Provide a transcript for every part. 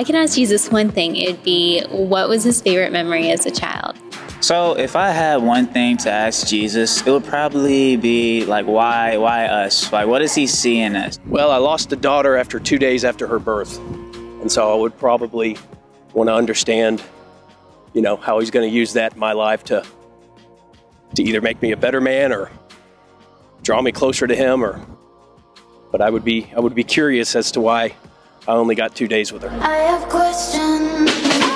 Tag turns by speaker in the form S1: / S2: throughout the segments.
S1: I could ask Jesus one thing, it'd be, what was his favorite memory as a child?
S2: So if I had one thing to ask Jesus, it would probably be like, why us? Like, what does he see in us?
S3: Well, I lost a daughter after 2 days after her birth. And so I would probably want to understand, how he's going to use that in my life to either make me a better man or draw me closer to him, but I would be curious as to why I only got 2 days with her.
S4: I have questions.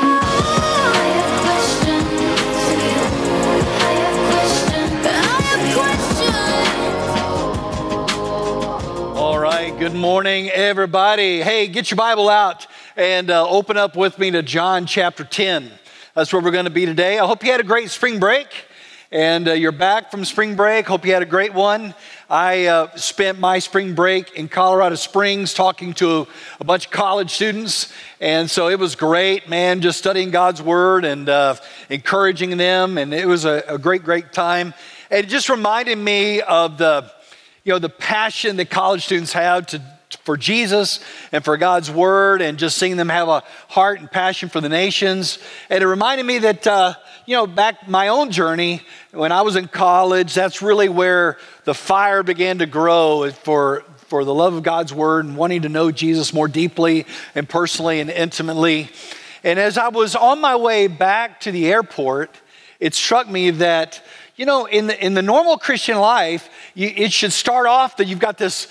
S5: All right, good morning, everybody. Hey, get your Bible out and open up with me to John chapter 10. That's where we're going to be today. I hope you had a great spring break and you're back from spring break. Hope you had a great one. I spent my spring break in Colorado Springs talking to a bunch of college students. And so it was great, man, just studying God's word and encouraging them. And it was a great time. And it just reminded me of the passion that college students have for Jesus and for God's word, and just seeing them have a heart and passion for the nations. And it reminded me that, back my own journey, when I was in college, that's really where the fire began to grow for the love of God's word and wanting to know Jesus more deeply and personally and intimately. And as I was on my way back to the airport, it struck me that, in the normal Christian life, it should start off that you've got this,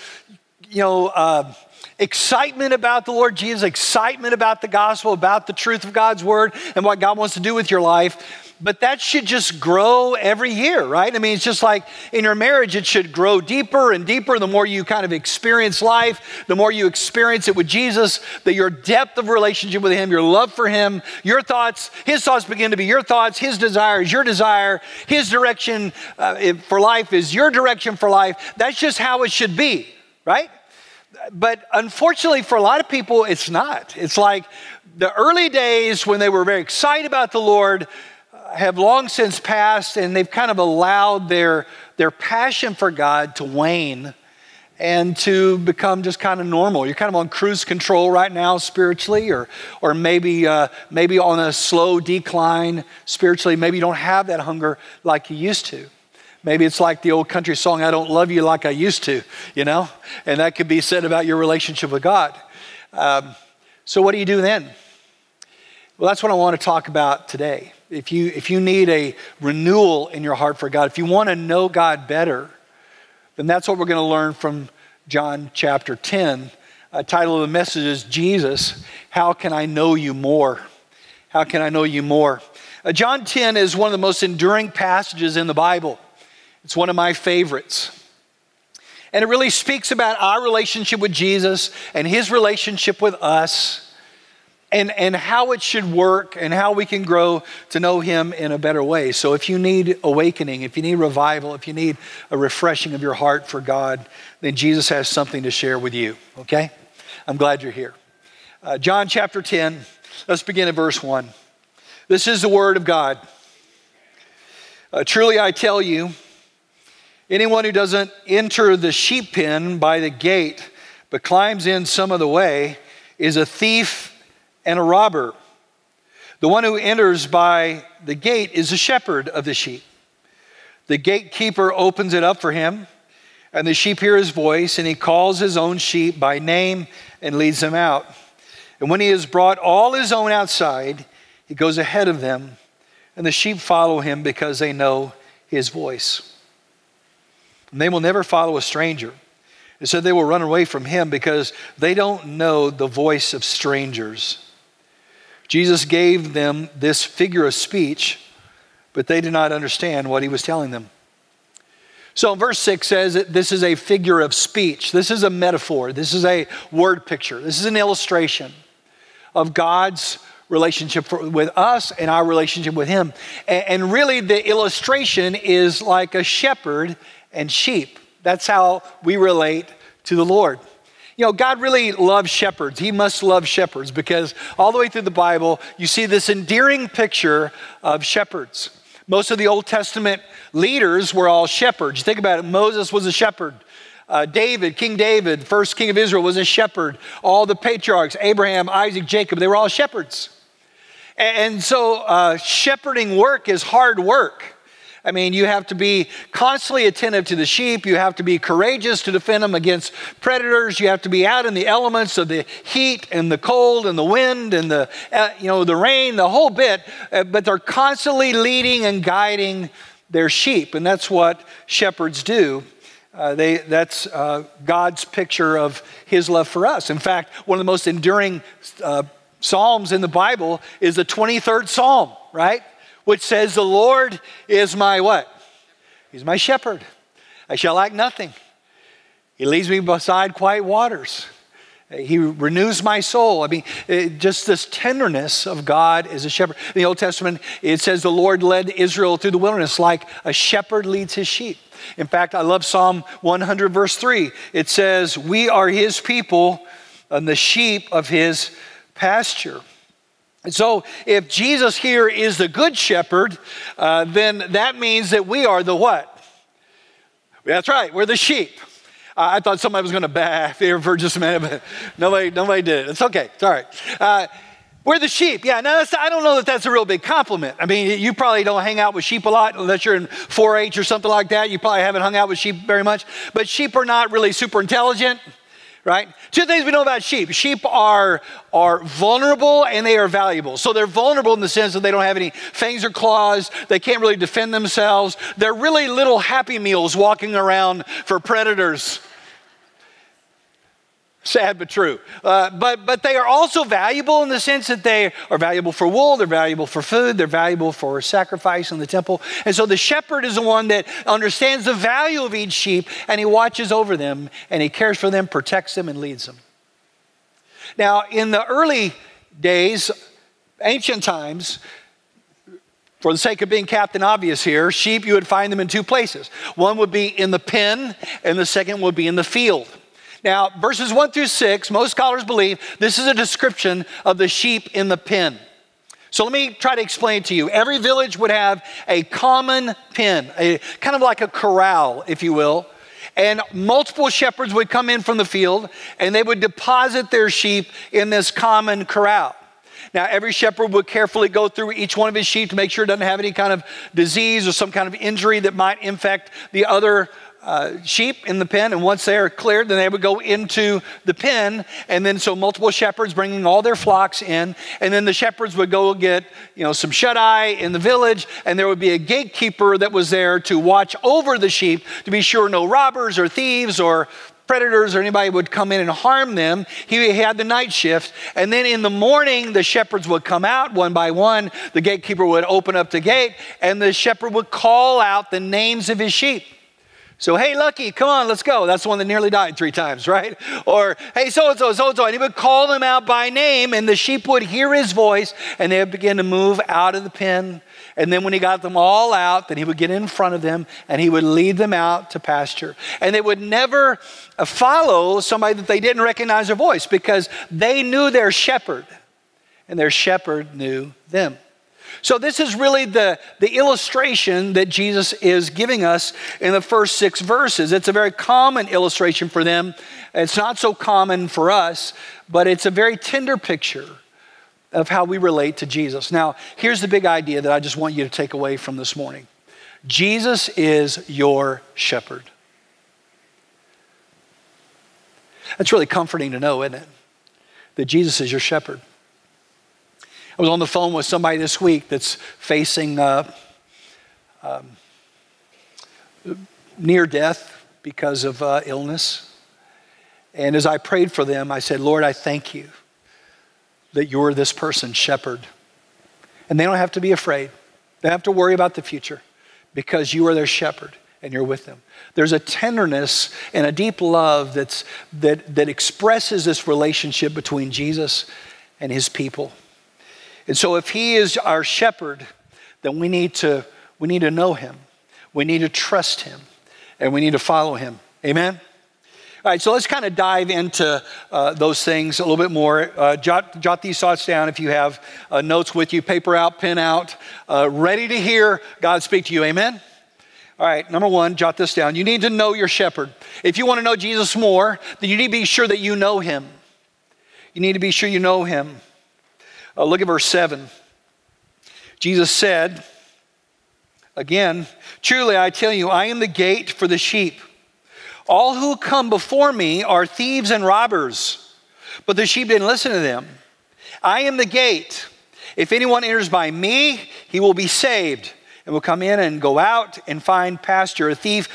S5: excitement about the Lord Jesus, excitement about the gospel, about the truth of God's word and what God wants to do with your life. But that should just grow every year, right? I mean, it's just like in your marriage, it should grow deeper and deeper. The more you kind of experience life, the more you experience it with Jesus, your depth of relationship with him, your love for him, your thoughts, his thoughts begin to be your thoughts, his desire is your desire, his direction for life is your direction for life. That's just how it should be, right? But unfortunately for a lot of people, it's not. It's like the early days when they were very excited about the Lord have long since passed, and they've kind of allowed their passion for God to wane and to become just kind of normal. You're kind of on cruise control right now spiritually, or maybe on a slow decline spiritually. Maybe you don't have that hunger like you used to. Maybe it's like the old country song, I don't love you like I used to, and that could be said about your relationship with God. So what do you do then? Well, that's what I want to talk about today. If you need a renewal in your heart for God, if you want to know God better, then that's what we're going to learn from John chapter 10. The title of the message is Jesus, How Can I Know You More? How can I know you more? John 10 is one of the most enduring passages in the Bible. It's one of my favorites. And it really speaks about our relationship with Jesus and his relationship with us, and how it should work and how we can grow to know him in a better way. So if you need awakening, if you need revival, if you need a refreshing of your heart for God, then Jesus has something to share with you, okay? I'm glad you're here. John chapter 10, let's begin at verse 1. This is the word of God. Truly I tell you, anyone who doesn't enter the sheep pen by the gate, but climbs in some other way, is a thief and a robber. The one who enters by the gate is a shepherd of the sheep. The gatekeeper opens it up for him, and the sheep hear his voice, and he calls his own sheep by name and leads them out. And when he has brought all his own outside, he goes ahead of them, and the sheep follow him because they know his voice. And they will never follow a stranger. And so they will run away from him because they don't know the voice of strangers. Jesus gave them this figure of speech, but they did not understand what he was telling them. So verse 6 says that this is a figure of speech. This is a metaphor. This is a word picture. This is an illustration of God's relationship with us and our relationship with him. And really the illustration is like a shepherd and sheep. That's how we relate to the Lord. God really loves shepherds. He must love shepherds because all the way through the Bible, you see this endearing picture of shepherds. Most of the Old Testament leaders were all shepherds. Think about it. Moses was a shepherd. King David, first king of Israel, was a shepherd. All the patriarchs, Abraham, Isaac, Jacob, they were all shepherds. And so shepherding work is hard work. I mean, you have to be constantly attentive to the sheep. You have to be courageous to defend them against predators. You have to be out in the elements of the heat and the cold and the wind and the rain, the whole bit. But they're constantly leading and guiding their sheep, and that's what shepherds do. That's God's picture of his love for us. In fact, one of the most enduring Psalms in the Bible is the 23rd Psalm, right? Which says, the Lord is my what? He's my shepherd. I shall lack nothing. He leads me beside quiet waters. He renews my soul. I mean, just this tenderness of God as a shepherd. In the Old Testament, it says the Lord led Israel through the wilderness like a shepherd leads his sheep. In fact, I love Psalm 100, verse 3. It says, we are his people and the sheep of his pasture. And so if Jesus here is the good shepherd, then that means that we are the what? That's right, we're the sheep. I thought somebody was going to back there for just a minute, but nobody did it. It's okay, it's all right. We're the sheep. Yeah, now I don't know that that's a real big compliment. I mean, you probably don't hang out with sheep a lot unless you're in 4-H or something like that. You probably haven't hung out with sheep very much. But sheep are not really super intelligent. Right? Two things we know about sheep. Sheep are vulnerable and they are valuable. So they're vulnerable in the sense that they don't have any fangs or claws. They can't really defend themselves. They're really little Happy Meals walking around for predators. Sad but true. But they are also valuable in the sense that they are valuable for wool, they're valuable for food, they're valuable for sacrifice in the temple. And so the shepherd is the one that understands the value of each sheep, and he watches over them, and he cares for them, protects them, and leads them. Now, in the early days, ancient times, for the sake of being Captain Obvious here, sheep, you would find them in two places. One would be in the pen, and the second would be in the field. Now, verses 1 through 6, most scholars believe this is a description of the sheep in the pen. So let me try to explain it to you. Every village would have a common pen, kind of like a corral, if you will. And multiple shepherds would come in from the field, and they would deposit their sheep in this common corral. Now, every shepherd would carefully go through each one of his sheep to make sure it doesn't have any kind of disease or some kind of injury that might infect the other sheep in the pen. And once they are cleared, then they would go into the pen. And then so multiple shepherds bringing all their flocks in. And then the shepherds would go get, some shut-eye in the village. And there would be a gatekeeper that was there to watch over the sheep to be sure no robbers or thieves or predators or anybody would come in and harm them. He had the night shift. And then in the morning, the shepherds would come out one by one. The gatekeeper would open up the gate, and the shepherd would call out the names of his sheep. So, hey, Lucky, come on, let's go. That's the one that nearly died 3 times, right? Or, hey, so-and-so, so-and-so. And he would call them out by name, and the sheep would hear his voice, and they would begin to move out of the pen. And then when he got them all out, then he would get in front of them, and he would lead them out to pasture. And they would never follow somebody that they didn't recognize their voice, because they knew their shepherd, and their shepherd knew them. So this is really the illustration that Jesus is giving us in the first 6 verses. It's a very common illustration for them. It's not so common for us, but it's a very tender picture of how we relate to Jesus. Now, here's the big idea that I just want you to take away from this morning. Jesus is your shepherd. That's really comforting to know, isn't it? That Jesus is your shepherd. I was on the phone with somebody this week that's facing near death because of illness. And as I prayed for them, I said, Lord, I thank you that you're this person's shepherd. And they don't have to be afraid. They don't have to worry about the future because you are their shepherd and you're with them. There's a tenderness and a deep love that expresses this relationship between Jesus and his people. And so if he is our shepherd, then we need to know him. We need to trust him. And we need to follow him. Amen? All right, so let's kind of dive into those things a little bit more. Jot these thoughts down if you have notes with you, paper out, pen out, ready to hear God speak to you. Amen? All right, number one, jot this down. You need to know your shepherd. If you want to know Jesus more, then you need to be sure that you know him. You need to be sure you know him. Look at verse 7. Jesus said, again, truly I tell you, I am the gate for the sheep. All who come before me are thieves and robbers, but the sheep didn't listen to them. I am the gate. If anyone enters by me, he will be saved and will come in and go out and find pasture.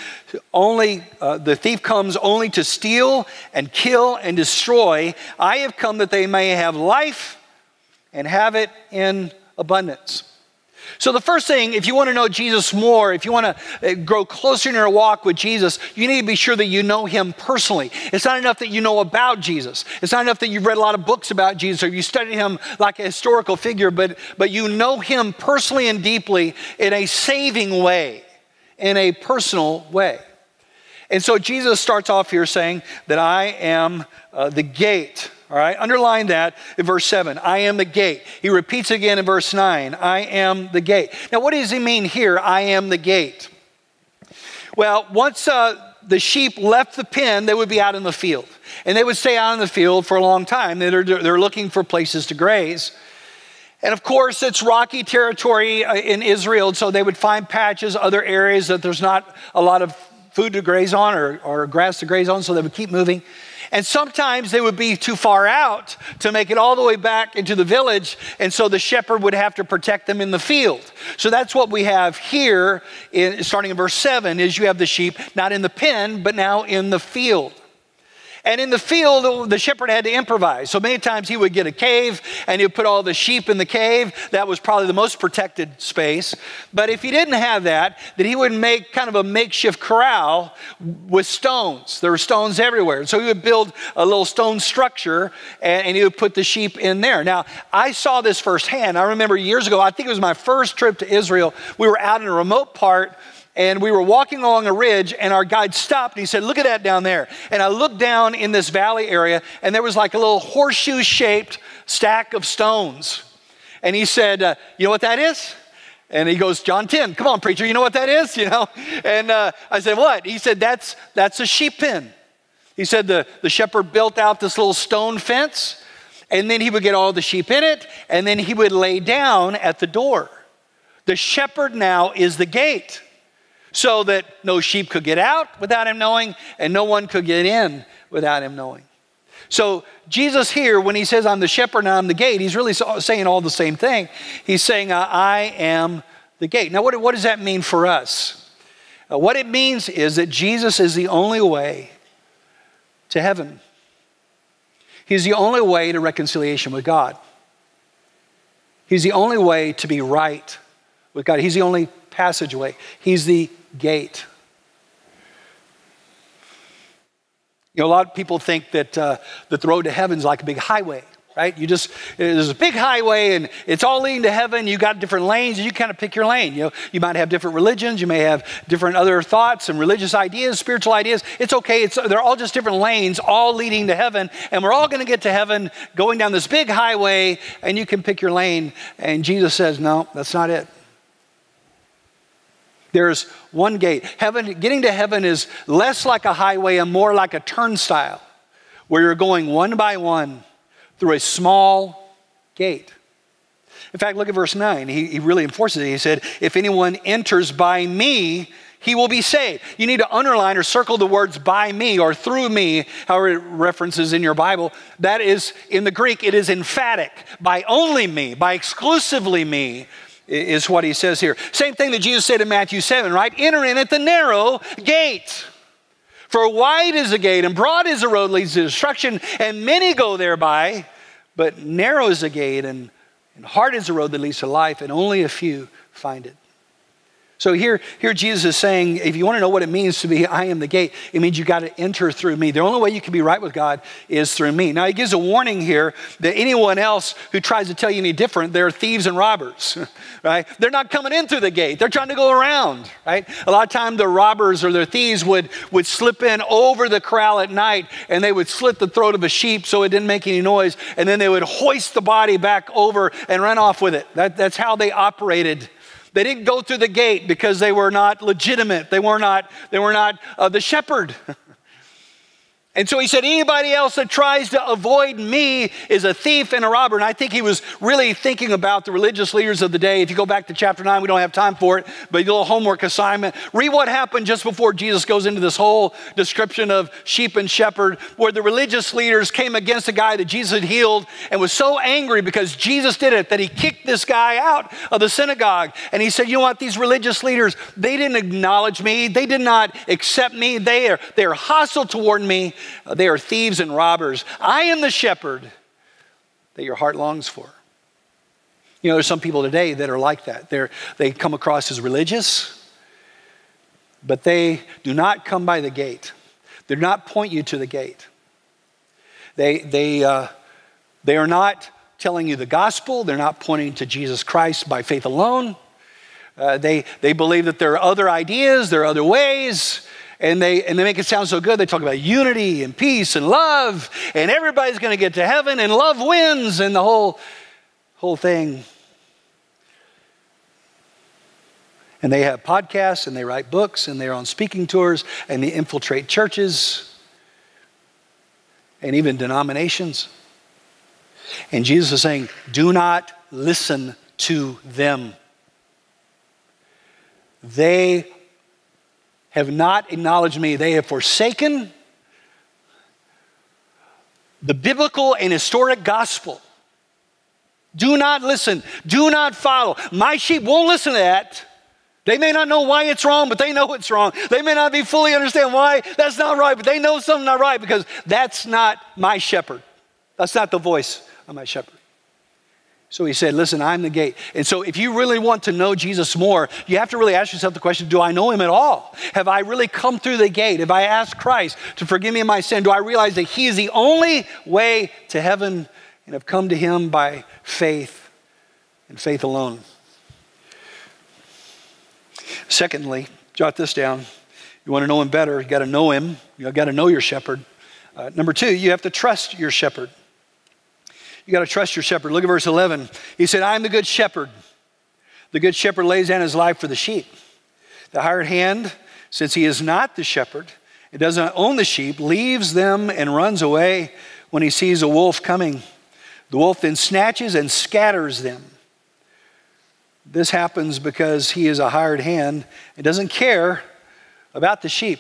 S5: The thief comes only to steal and kill and destroy. I have come that they may have life and have it in abundance. So the first thing, if you want to know Jesus more, if you want to grow closer in your walk with Jesus, you need to be sure that you know him personally. It's not enough that you know about Jesus. It's not enough that you've read a lot of books about Jesus or you studied him like a historical figure, but you know him personally and deeply in a saving way, in a personal way. And so Jesus starts off here saying that I am the gate. All right, underline that in verse 7. I am the gate. He repeats again in verse 9. I am the gate. Now, what does he mean here? I am the gate. Well, once the sheep left the pen, they would be out in the field. And they would stay out in the field for a long time. They're looking for places to graze. And of course, it's rocky territory in Israel, so they would find patches, other areas that there's not a lot of food to graze on or grass to graze on, so they would keep moving. And sometimes they would be too far out to make it all the way back into the village, and so the shepherd would have to protect them in the field. So that's what we have here, starting in verse 7, is you have the sheep not in the pen, but now in the field. And in the field, the shepherd had to improvise. So many times he would get a cave and he would put all the sheep in the cave. That was probably the most protected space. But if he didn't have that, then he would make kind of a makeshift corral with stones. There were stones everywhere. So he would build a little stone structure and he would put the sheep in there. Now, I saw this firsthand. I remember years ago, I think it was my first trip to Israel. We were out in a remote part and we were walking along a ridge and our guide stopped and he said, look at that down there. And I looked down in this valley area and there was like a little horseshoe-shaped stack of stones. And he said, you know what that is? And he goes, John 10, come on, preacher, you know what that is? You know? And I said, what? He said, that's a sheep pen. He said the shepherd built out this little stone fence and then he would get all the sheep in it and then he would lay down at the door. The shepherd now is the gate, so that no sheep could get out without him knowing, and no one could get in without him knowing. So Jesus here, when he says, I'm the shepherd and I'm the gate, he's really saying all the same thing. He's saying, I am the gate. Now, what does that mean for us? What it means is that Jesus is the only way to heaven. He's the only way to reconciliation with God. He's the only way to be right with God. He's the only passageway. He's the gate. You know, a lot of people think that the road to heaven is like a big highway, right? There's a big highway and it's all leading to heaven. You got different lanes and you kind of pick your lane. You know, you might have different religions. You may have different other thoughts and religious ideas, spiritual ideas. It's okay. They're all just different lanes, all leading to heaven. And we're all going to get to heaven going down this big highway and you can pick your lane. And Jesus says, no, that's not it. There's one gate. Getting to heaven is less like a highway and more like a turnstile where you're going one by one through a small gate. In fact, look at verse 9. He really enforces it. He said, if anyone enters by me, he will be saved. You need to underline or circle the words by me or through me, however it references in your Bible. That is, in the Greek, it is emphatic. By only me, by exclusively me, is what he says here. Same thing that Jesus said in Matthew 7, right? Enter in at the narrow gate. For wide is the gate and broad is the road leads to destruction, and many go thereby. But narrow is the gate and hard is the road that leads to life, and only a few find it. So here Jesus is saying, if you want to know what it means to be, I am the gate, it means you got to enter through me. The only way you can be right with God is through me. Now he gives a warning here that anyone else who tries to tell you any different, they're thieves and robbers, right? They're not coming in through the gate. They're trying to go around, right? A lot of time the robbers or the thieves would slip in over the corral at night and they would slit the throat of a sheep so it didn't make any noise. And then they would hoist the body back over and run off with it. That's how they operated. They didn't go through the gate because they were not legitimate. They were not the shepherd. And so he said, anybody else that tries to avoid me is a thief and a robber. And I think he was really thinking about the religious leaders of the day. If you go back to chapter 9, we don't have time for it, but a little homework assignment. Read what happened just before Jesus goes into this whole description of sheep and shepherd, where the religious leaders came against a guy that Jesus had healed and was so angry because Jesus did it that he kicked this guy out of the synagogue. And he said, you know what, these religious leaders, they didn't acknowledge me. They did not accept me. They are hostile toward me. They are thieves and robbers. I am the shepherd that your heart longs for. You know, there's some people today that are like that. They come across as religious, but they do not come by the gate. They do not point you to the gate. They are not telling you the gospel. They're not pointing to Jesus Christ by faith alone. They believe that there are other ideas, there are other ways. And they make it sound so good. They talk about unity and peace and love, and everybody's going to get to heaven, and love wins, and the whole thing. And they have podcasts, and they write books, and they're on speaking tours, and they infiltrate churches, and even denominations. And Jesus is saying, do not listen to them. They have not acknowledged me. They have forsaken the biblical and historic gospel. Do not listen. Do not follow. My sheep won't listen to that. They may not know why it's wrong, but they know it's wrong. They may not be fully understand why that's not right, but they know something's not right because that's not my shepherd. That's not the voice of my shepherd. So he said, listen, I'm the gate. And so if you really want to know Jesus more, you have to really ask yourself the question, do I know him at all? Have I really come through the gate? Have I asked Christ to forgive me of my sin? Do I realize that he is the only way to heaven and have come to him by faith and faith alone? Secondly, jot this down. You want to know him better, you got to know him. You got to know your shepherd. Number two, you have to trust your shepherd. You got to trust your shepherd. Look at verse 11. He said, I am the good shepherd. The good shepherd lays down his life for the sheep. The hired hand, since he is not the shepherd, and doesn't own the sheep, leaves them and runs away when he sees a wolf coming. The wolf then snatches and scatters them. This happens because he is a hired hand and doesn't care about the sheep.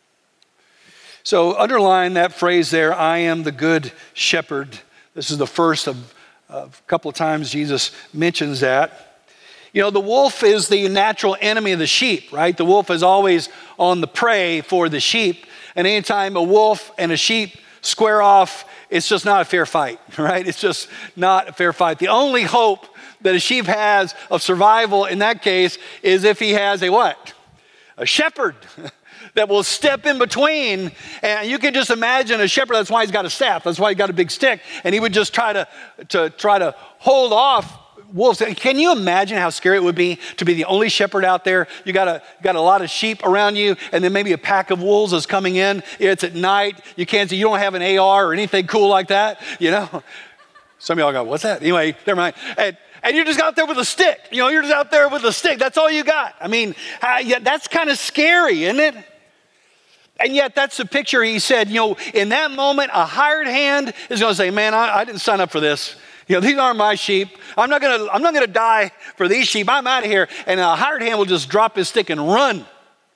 S5: So underline that phrase there, I am the good shepherd. This is the first of a couple of times Jesus mentions that. You know, the wolf is the natural enemy of the sheep, right? The wolf is always on the prey for the sheep. And anytime a wolf and a sheep square off, it's just not a fair fight, right? It's just not a fair fight. The only hope that a sheep has of survival in that case is if he has a what? A shepherd that will step in between. And you can just imagine a shepherd, that's why he's got a staff, that's why he's got a big stick, and he would just try to hold off wolves. Can you imagine how scary it would be to be the only shepherd out there? You got a lot of sheep around you, and then maybe a pack of wolves is coming in. It's at night, you can't see, you don't have an AR or anything cool like that, you know? Some of y'all go, what's that? Anyway, never mind. And you're just out there with a stick. You know, you're just out there with a stick. That's all you got. I mean, yeah, that's kind of scary, isn't it? And yet that's the picture. He said, you know, in that moment, a hired hand is going to say, man, I didn't sign up for this. You know, these aren't my sheep. I'm not going to die for these sheep. I'm out of here. And a hired hand will just drop his stick and run.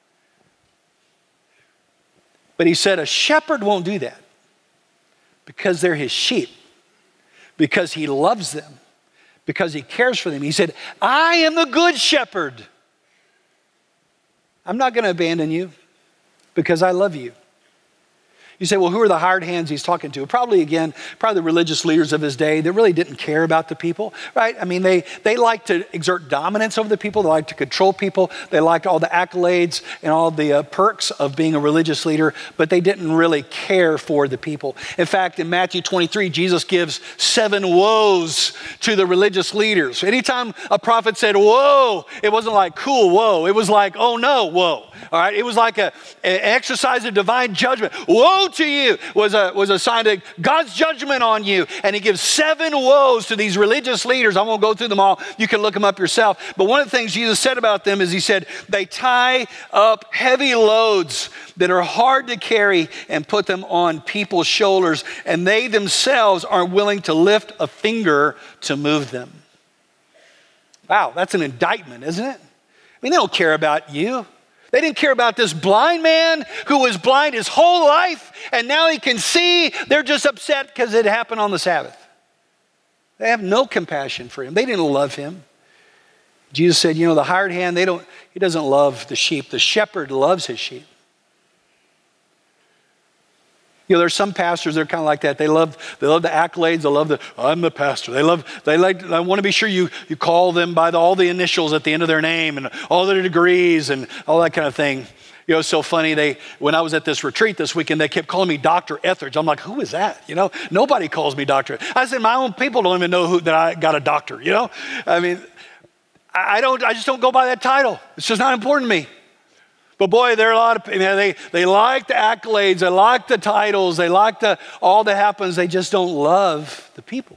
S5: But he said a shepherd won't do that because they're his sheep, because he loves them, because he cares for them. He said, I am the good shepherd. I'm not going to abandon you because I love you. You say, well, who are the hired hands he's talking to? Probably the religious leaders of his day that really didn't care about the people, right? I mean, they liked to exert dominance over the people. They liked to control people. They liked all the accolades and all the perks of being a religious leader, but they didn't really care for the people. In fact, in Matthew 23, Jesus gives 7 woes to the religious leaders. Anytime a prophet said, whoa, it wasn't like cool, whoa. It was like, oh no, whoa. All right, it was like an exercise of divine judgment. Woe to you was a sign of God's judgment on you. And he gives 7 woes to these religious leaders. I won't go through them all. You can look them up yourself. But one of the things Jesus said about them is he said, they tie up heavy loads that are hard to carry and put them on people's shoulders, and they themselves aren't willing to lift a finger to move them. Wow, that's an indictment, isn't it? I mean, they don't care about you. They didn't care about this blind man who was blind his whole life, and now he can see. They're just upset because it happened on the Sabbath. They have no compassion for him. They didn't love him. Jesus said, you know, the hired hand, he doesn't love the sheep. The shepherd loves his sheep. You know, there's some pastors that are kind of like that. They love the accolades. They love I'm the pastor. I want to be sure you call them by all the initials at the end of their name and all their degrees and all that kind of thing. You know, it's so funny. When I was at this retreat this weekend, they kept calling me Dr. Etheredge. I'm like, who is that? You know, nobody calls me Doctor. I said, my own people don't even know that I got a doctor, you know? I mean, I just don't go by that title. It's just not important to me. But boy, there are a lot of people, they like the accolades, they like the titles, they like all that happens, they just don't love the people.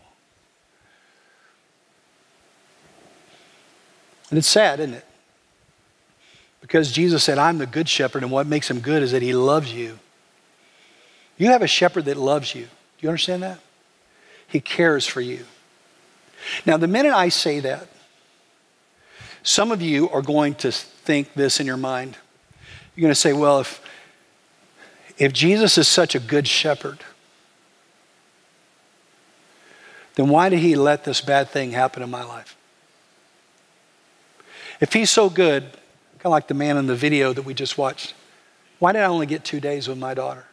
S5: And it's sad, isn't it? Because Jesus said, I'm the good shepherd, and what makes him good is that he loves you. You have a shepherd that loves you. Do you understand that? He cares for you. Now, the minute I say that, some of you are going to think this in your mind. You're going to say, well, if Jesus is such a good shepherd, then why did he let this bad thing happen in my life? If he's so good, kind of like the man in the video that we just watched, why did I only get 2 days with my daughter?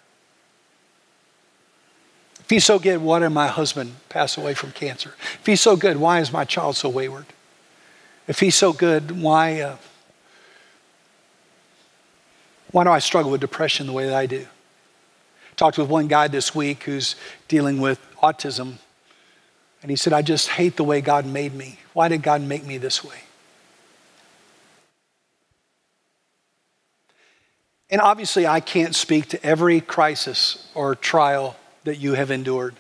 S5: If he's so good, why did my husband pass away from cancer? If he's so good, why is my child so wayward? If he's so good, why do I struggle with depression the way that I do? Talked with one guy this week who's dealing with autism, and he said, I just hate the way God made me. Why did God make me this way? And obviously, I can't speak to every crisis or trial that you have endured.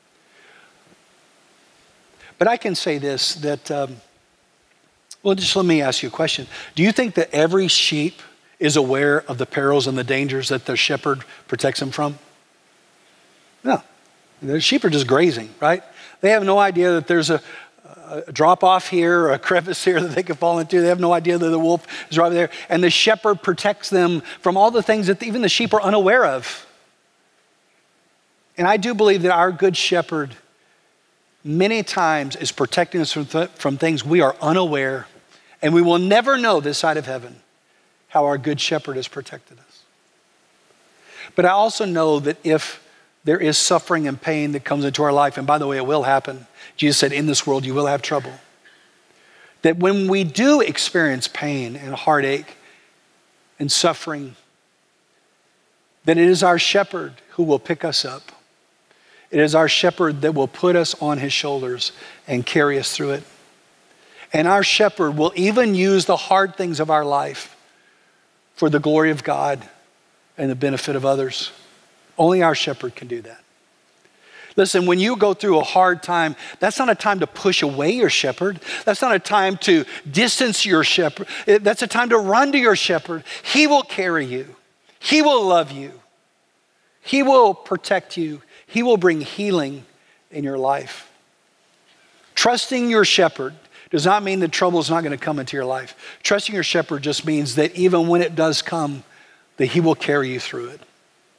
S5: But I can say this, that, well, just let me ask you a question. Do you think that every sheep is aware of the perils and the dangers that their shepherd protects them from? No. The sheep are just grazing, right? They have no idea that there's a drop off here or a crevice here that they could fall into. They have no idea that the wolf is right there. And the shepherd protects them from all the things that even the sheep are unaware of. And I do believe that our good shepherd many times is protecting us from things we are unaware, and we will never know this side of heaven how our good shepherd has protected us. But I also know that if there is suffering and pain that comes into our life, and by the way, it will happen. Jesus said, in this world, you will have trouble. That when we do experience pain and heartache and suffering, then it is our shepherd who will pick us up. It is our shepherd that will put us on his shoulders and carry us through it. And our shepherd will even use the hard things of our life for the glory of God and the benefit of others. Only our shepherd can do that. Listen, when you go through a hard time, that's not a time to push away your shepherd. That's not a time to distance your shepherd. That's a time to run to your shepherd. He will carry you. He will love you. He will protect you. He will bring healing in your life. Trusting your shepherd does not mean that trouble is not going to come into your life. Trusting your shepherd just means that even when it does come, that he will carry you through it.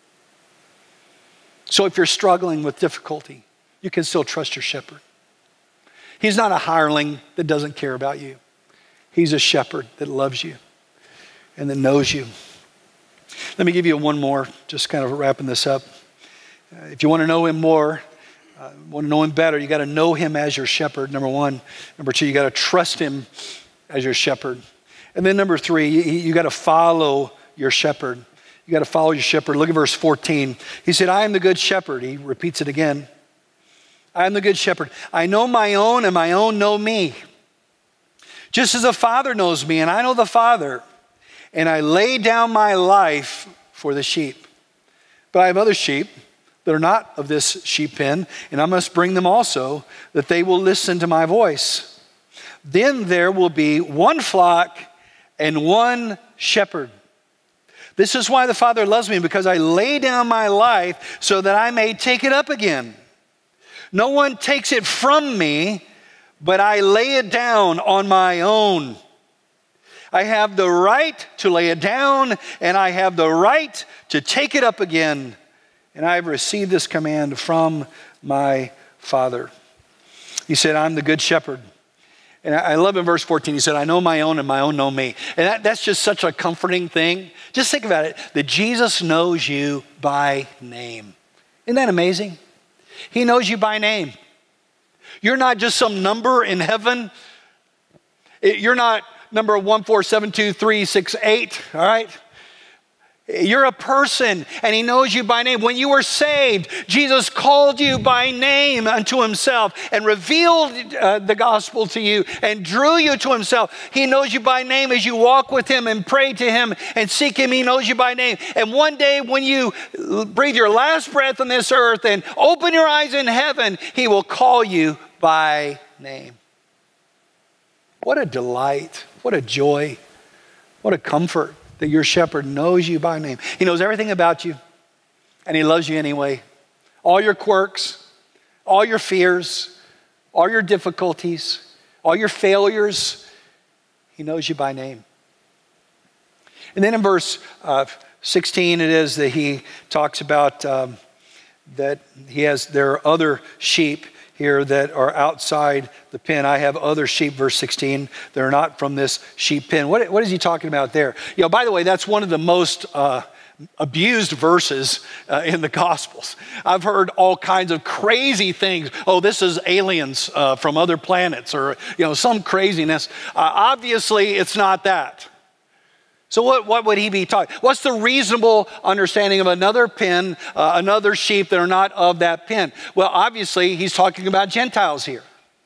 S5: So if you're struggling with difficulty, you can still trust your shepherd. He's not a hireling that doesn't care about you. He's a shepherd that loves you and that knows you. Let me give you one more, just kind of wrapping this up. If you want to know him more, want to know him better, you got to know him as your shepherd, number one. Number two, you got to trust him as your shepherd. And then number three, you got to follow your shepherd. You got to follow your shepherd. Look at verse 14. He said, I am the good shepherd. He repeats it again. I am the good shepherd. I know my own and my own know me. Just as the Father knows me and I know the Father. and I lay down my life for the sheep. But I have other sheep that are not of this sheep pen, and I must bring them also, that they will listen to my voice. Then there will be one flock and one shepherd. This is why the Father loves me, because I lay down my life so that I may take it up again. No one takes it from me, but I lay it down on my own. I have the right to lay it down, and I have the right to take it up again. And I have received this command from my Father. He said, I'm the good shepherd. And I love in verse 14, he said, I know my own and my own know me. And that's just such a comforting thing. Just think about it, that Jesus knows you by name. Isn't that amazing? He knows you by name. You're not just some number in heaven. You're not number 1472368, all right? You're a person, and he knows you by name. When you were saved, Jesus called you by name unto himself and revealed the gospel to you and drew you to himself. He knows you by name as you walk with him and pray to him and seek him. He knows you by name. And one day when you breathe your last breath on this earth and open your eyes in heaven, he will call you by name. What a delight, what a joy, what a comfort that your shepherd knows you by name. He knows everything about you, and he loves you anyway. All your quirks, all your fears, all your difficulties, all your failures, he knows you by name. And then in verse 16, it is that he talks about that there are other sheep here that are outside the pen. I have other sheep, verse 16, that are not from this sheep pen. What is he talking about there? You know, by the way, that's one of the most abused verses in the Gospels. I've heard all kinds of crazy things. Oh, this is aliens from other planets, or some craziness. Obviously, it's not that. So what would he be talking? What's the reasonable understanding of another pen, another sheep that are not of that pen? Well, obviously, he's talking about Gentiles here.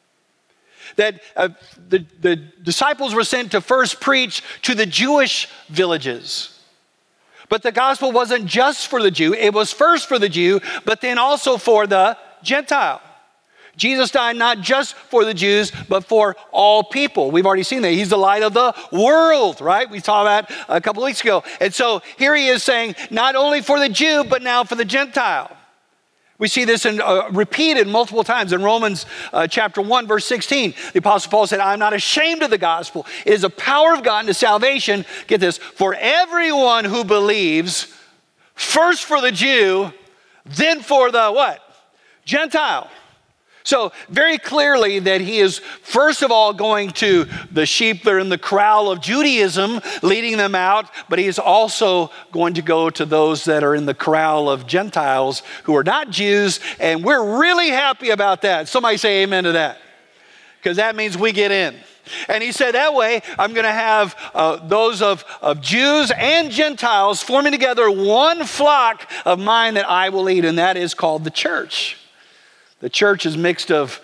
S5: That the disciples were sent to first preach to the Jewish villages. But the gospel wasn't just for the Jew. It was first for the Jew, but then also for the Gentile. Jesus died not just for the Jews, but for all people. We've already seen that. He's the light of the world, right? We saw that a couple of weeks ago. And so here he is saying, not only for the Jew, but now for the Gentile. We see this repeated multiple times in Romans chapter 1, verse 16. The Apostle Paul said, I'm not ashamed of the gospel. It is the power of God unto salvation, get this, for everyone who believes, first for the Jew, then for the what? Gentile. So very clearly that he is first of all going to the sheep that are in the corral of Judaism, leading them out, but he is also going to go to those that are in the corral of Gentiles who are not Jews, and we're really happy about that. Somebody say amen to that, because that means we get in. And he said, that way, I'm going to have those of Jews and Gentiles forming together one flock of mine that I will lead, and that is called the church. The church is mixed of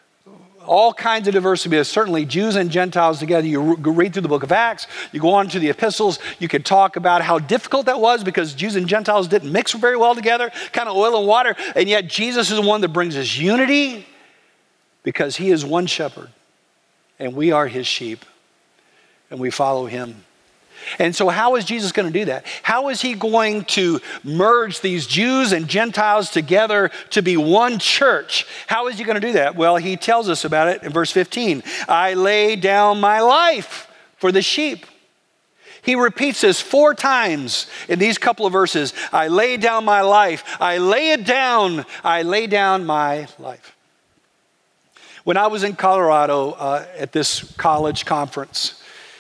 S5: all kinds of diversity, but certainly Jews and Gentiles together. You read through the book of Acts, you go on to the epistles, you could talk about how difficult that was because Jews and Gentiles didn't mix very well together, kind of oil and water, and yet Jesus is the one that brings us unity because he is one shepherd, and we are his sheep, and we follow him. And so how is Jesus going to do that? How is he going to merge these Jews and Gentiles together to be one church? How is he going to do that? Well, he tells us about it in verse 15. I lay down my life for the sheep. He repeats this 4 times in these couple of verses. I lay down my life. I lay it down. I lay down my life. When I was in Colorado at this college conference,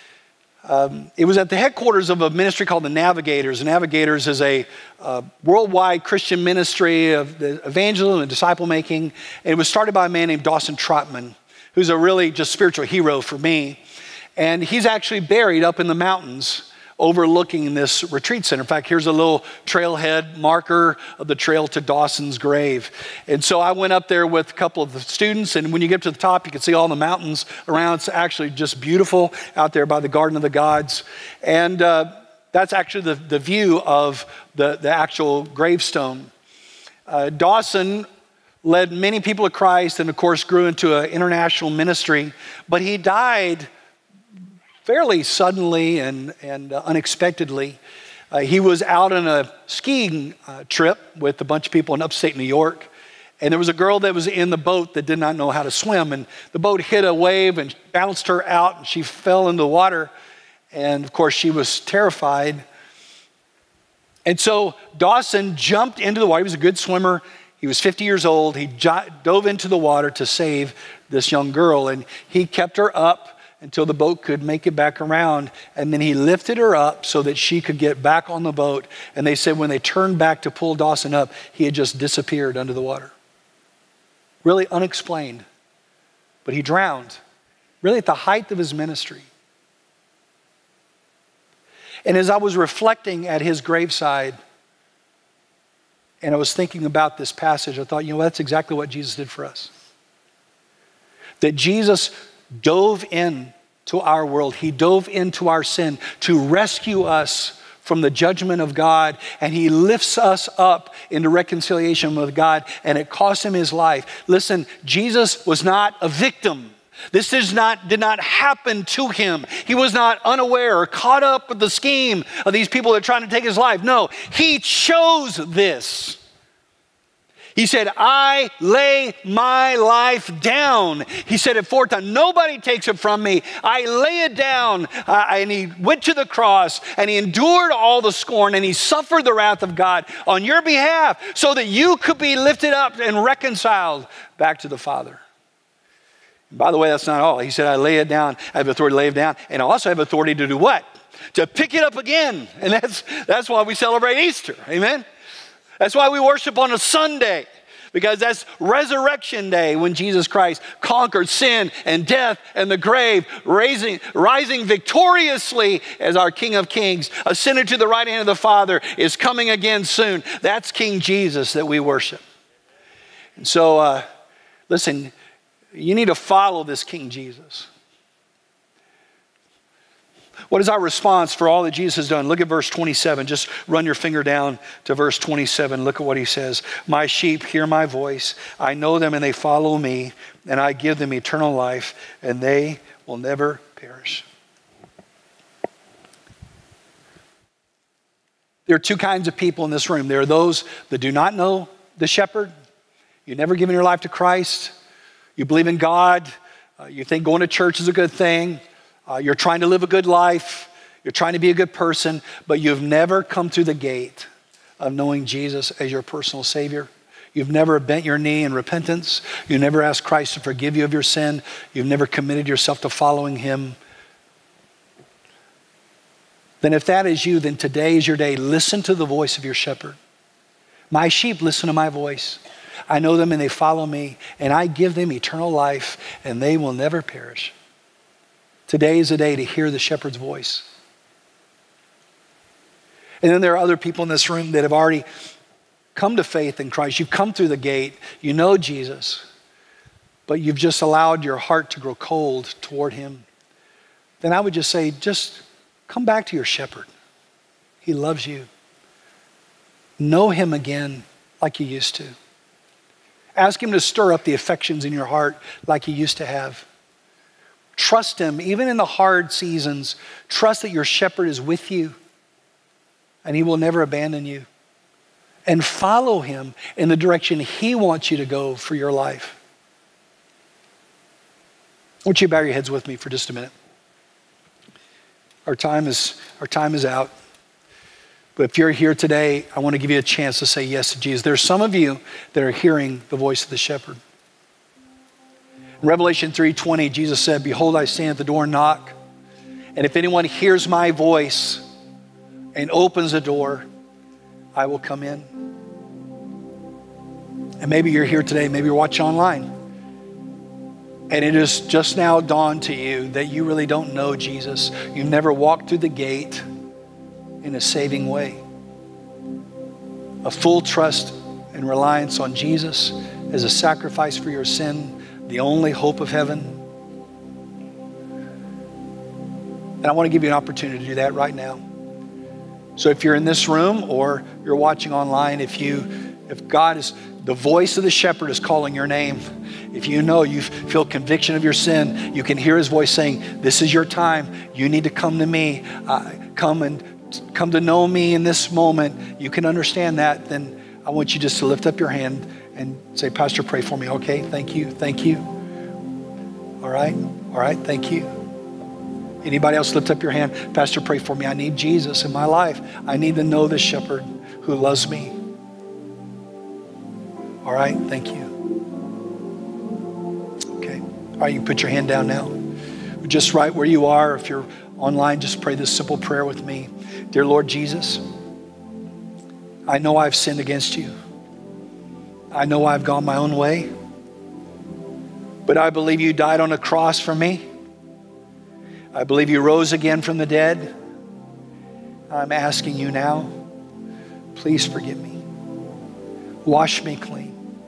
S5: it was at the headquarters of a ministry called the Navigators. The Navigators is a worldwide Christian ministry of the evangelism and disciple making. And it was started by a man named Dawson Trotman, who's a really just spiritual hero for me. And he's actually buried up in the mountains overlooking this retreat center. In fact, here's a little trailhead marker of the trail to Dawson's grave. And so I went up there with a couple of the students, and when you get to the top, you can see all the mountains around. It's actually just beautiful out there by the Garden of the Gods. And That's actually the view of the actual gravestone. Dawson led many people to Christ and, of course, grew into an international ministry. But he died fairly suddenly and unexpectedly. He was out on a skiing trip with a bunch of people in upstate New York. And there was a girl that was in the boat that did not know how to swim. And the boat hit a wave and bounced her out, and she fell into the water. And, of course, she was terrified. And so Dawson jumped into the water. He was a good swimmer. He was 50 years old. He dove into the water to save this young girl. And he kept her up until the boat could make it back around. And then he lifted her up so that she could get back on the boat. And they said when they turned back to pull Dawson up, he had just disappeared under the water. Really unexplained. But he drowned, really at the height of his ministry. And as I was reflecting at his graveside, and I was thinking about this passage, I thought, that's exactly what Jesus did for us. That Jesus dove into our world. He dove into our sin to rescue us from the judgment of God, and he lifts us up into reconciliation with God, and it cost him his life. Listen, Jesus was not a victim. This did not happen to him. He was not unaware or caught up with the scheme of these people that are trying to take his life. No, he chose this. He said, I lay my life down. He said it 4 times. Nobody takes it from me. I lay it down. And he went to the cross and he endured all the scorn and he suffered the wrath of God on your behalf so that you could be lifted up and reconciled back to the Father. By the way, that's not all. He said, I lay it down. I have authority to lay it down. And I also have authority to do what? To pick it up again. And that's why we celebrate Easter. Amen? That's why we worship on a Sunday. Because that's Resurrection Day when Jesus Christ conquered sin and death and the grave, rising victoriously as our King of Kings, ascended to the right hand of the Father, is coming again soon. That's King Jesus that we worship. And so, listen, you need to follow this King Jesus. What is our response for all that Jesus has done? Look at verse 27. Just run your finger down to verse 27. Look at what he says. My sheep hear my voice. I know them and they follow me, and I give them eternal life, and they will never perish. There are 2 kinds of people in this room. There are those that do not know the shepherd. You've never given your life to Christ. You believe in God. You think going to church is a good thing. You're trying to live a good life. You're trying to be a good person, but you've never come through the gate of knowing Jesus as your personal Savior. You've never bent your knee in repentance. You never asked Christ to forgive you of your sin. You've never committed yourself to following him. Then if that is you, then today is your day. Listen to the voice of your shepherd. My sheep listen to my voice. I know them and they follow me, and I give them eternal life, and they will never perish. Today is a day to hear the shepherd's voice. And then there are other people in this room that have already come to faith in Christ. You've come through the gate. You know Jesus, but you've just allowed your heart to grow cold toward him. Then I would just say, just come back to your shepherd. He loves you. Know him again like you used to. Ask him to stir up the affections in your heart like he used to have. Trust him, even in the hard seasons. Trust that your shepherd is with you and he will never abandon you. And follow him in the direction he wants you to go for your life. Won't you bow your heads with me for just a minute? Our time is out. But if you're here today, I want to give you a chance to say yes to Jesus. There's some of you that are hearing the voice of the shepherd. In Revelation 3:20, Jesus said, behold, I stand at the door and knock. And if anyone hears my voice and opens the door, I will come in. And maybe you're here today, maybe you're watching online. And it is just now dawned to you that you really don't know Jesus. You've never walked through the gate in a saving way. A full trust and reliance on Jesus as a sacrifice for your sin, the only hope of heaven. And I want to give you an opportunity to do that right now. So if you're in this room or you're watching online, if God is, the voice of the shepherd is calling your name, if you know you feel conviction of your sin, you can hear his voice saying, this is your time. You need to come to me. Come to know me in this moment. You can understand that. Then I want you just to lift up your hand and say, Pastor, pray for me. Okay, thank you, thank you. All right, thank you. Anybody else lift up your hand? Pastor, pray for me. I need Jesus in my life. I need to know this shepherd who loves me. All right, thank you. Okay, all right, you can put your hand down now. Just right where you are, if you're online, just pray this simple prayer with me. Dear Lord Jesus, I know I've sinned against you. I know I've gone my own way, but I believe you died on a cross for me. I believe you rose again from the dead. I'm asking you now, please forgive me. Wash me clean.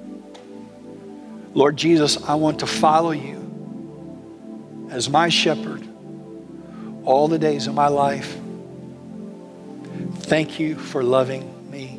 S5: Lord Jesus, I want to follow you as my shepherd all the days of my life. Thank you for loving me.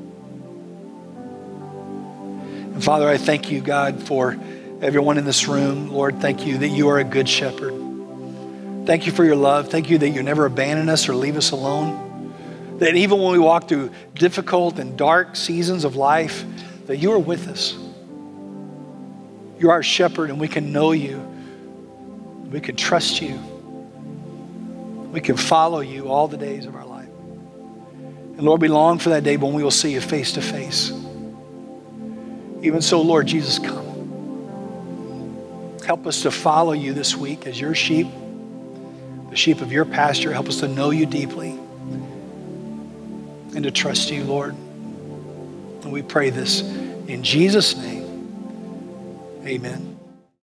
S5: And Father, I thank you, God, for everyone in this room. Lord, thank you that you are a good shepherd. Thank you for your love. Thank you that you never abandon us or leave us alone. That even when we walk through difficult and dark seasons of life, that you are with us. You're our shepherd, and we can know you. We can trust you. We can follow you all the days of our life. And Lord, we long for that day when we will see you face to face. Even so, Lord Jesus, come. Help us to follow you this week as your sheep, the sheep of your pasture. Help us to know you deeply and to trust you, Lord. And we pray this in Jesus' name. Amen.